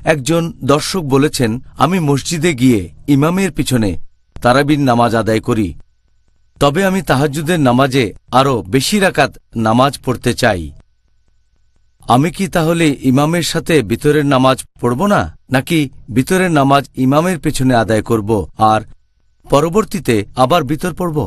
একজন দর্শক বলেছেন, আমি মসজিদে গিয়ে ইমামের পিছনে তারাবির নামাজ আদায় করি, তবে আমি তাহাজ্জুদের নামাজে আরও বেশি রাকাত নামাজ পড়তে চাই। আমি কি তাহলে ইমামের সাথে বিতরের নামাজ পড়ব না, নাকি বিতরের নামাজ ইমামের পেছনে আদায় করব আর পরবর্তীতে আবার বিতর পড়ব?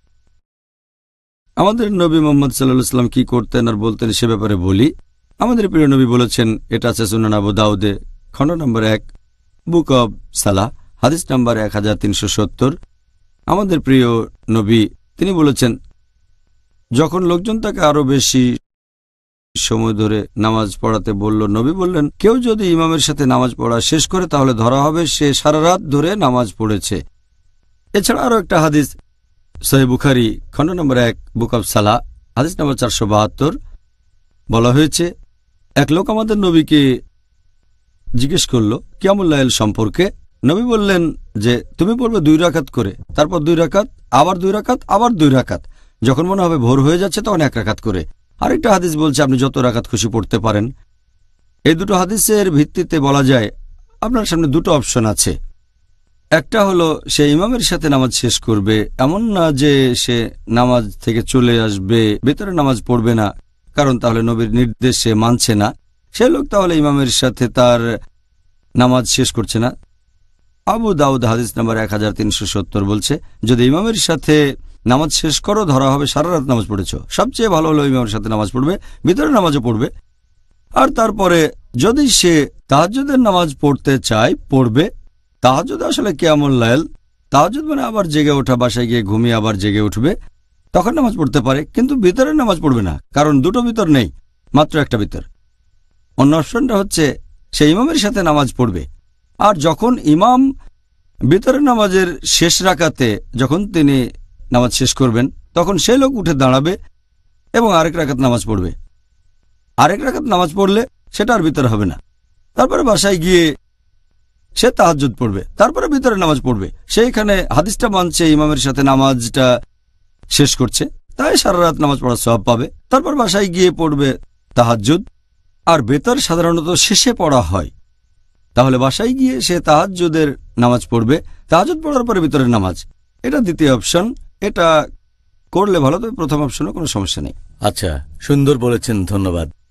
আমাদের নবী মুহাম্মদ সাল্লাল্লাহু আলাইহি ওয়াসাল্লাম কি করতেন আর বলতেন সে ব্যাপারে বলি। আমাদের প্রিয় নবী বলেছেন, এটা আছে সুনান আবু দাউদে খণ্ড নম্বর 1 বুক অব সালাহ হাদিস নম্বর 1370। আমাদের প্রিয় নবী তিনি বলেছেন, যখন লোকজন তাকে আরো বেশি সময় ধরে নামাজ পড়াতে বলল, নবী বললেন, কেউ যদি ইমামের সাথে নামাজ পড়া শেষ করে তাহলে ধরা হবে সে সারা রাত ধরে নামাজ পড়েছে। এছাড়া আরো একটা হাদিস সহিহ বুখারী খণ্ড নম্বর 1 বুক অব সালাহ হাদিস নম্বর 472 বলা হয়েছে, এক লোক আমাদের নবীকে জিজ্ঞেস করল কিয়ামুল লাইল সম্পর্কে। নবী বললেন যে তুমি পড়বে 2 রাকাত করে, তারপর 2 রাকাত, আবার 2 রাকাত, আবার 2 রাকাত। যখন মনে হবে ভোর হয়ে যাচ্ছে তখন 1 রাকাত করে। আরেকটা হাদিস বলছে আপনি যত রাকাত খুশি পড়তে পারেন। এই দুটো হাদিসের ভিত্তিতে বলা যায় আপনার সামনে দুটো অপশন আছে। একটা হলো সে ইমামের সাথে নামাজ শেষ করবে, এমন না যে সে নামাজ থেকে চলে আসবে, ভেতরে নামাজ পড়বে না, কারণ তাহলে নবীর নির্দেশ সে মানছে না। সে লোক তাহলে ইমামের সাথে তার নামাজ শেষ করছে না। আবু দাউদ হাদিস নাম্বার 1370 বলছে, যদি ইমামের সাথে নামাজ শেষ করো ধরা হবে সারা রাত নামাজ পড়েছ। সবচেয়ে ভালো হলো ইমামের সাথে নামাজ পড়বে, ভিতরে নামাজও পড়বে। আর তারপরে যদি সে তাহাজ্জুদের নামাজ পড়তে চায় পড়বে। তাহাজ্জুদ আসলে কিয়ামুল লাইল, তাহাজ্জুদ মানে আবার জেগে ওঠা, বাসায় গিয়ে ঘুমিয়ে আবার জেগে উঠবে, তখন নামাজ পড়তে পারে, কিন্তু ভিতরের নামাজ পড়বে না, কারণ দুটো ভিতর নেই, মাত্র একটা ভিতর। অন্য অপশনটা হচ্ছে সে ইমামের সাথে নামাজ পড়বে, আর যখন ইমাম ভিতরের নামাজের শেষ রাকাতে যখন তিনি নামাজ শেষ করবেন তখন সে লোক উঠে দাঁড়াবে এবং আরেক রাকাত নামাজ পড়বে। আরেক রাকাত নামাজ পড়লে সেটা আর ভিতরে হবে না। তারপরে বাসায় গিয়ে সে তাহাজ্জুদ পড়বে, তারপরে ভিতরে নামাজ পড়বে। সেইখানে হাদিসটা মানছে ইমামের সাথে নামাজটা শেষ করছে, তাই সারা রাত নামাজ পড়ার সওয়াব পাবে। তারপর বাসায় গিয়ে পড়বে তাহাজ্জুদ, আর বেতর সাধারণত শেষে পড়া হয়, তাহলে বাসায় গিয়ে সে তাহাজ্জুদের নামাজ পড়বে, তাহাজ্জুদ পড়ার পরে ভিতরের নামাজ। এটা দ্বিতীয় অপশন, এটা করলে ভালো, তবে প্রথম অপশনে কোনো সমস্যা নেই। আচ্ছা, সুন্দর বলেছেন, ধন্যবাদ।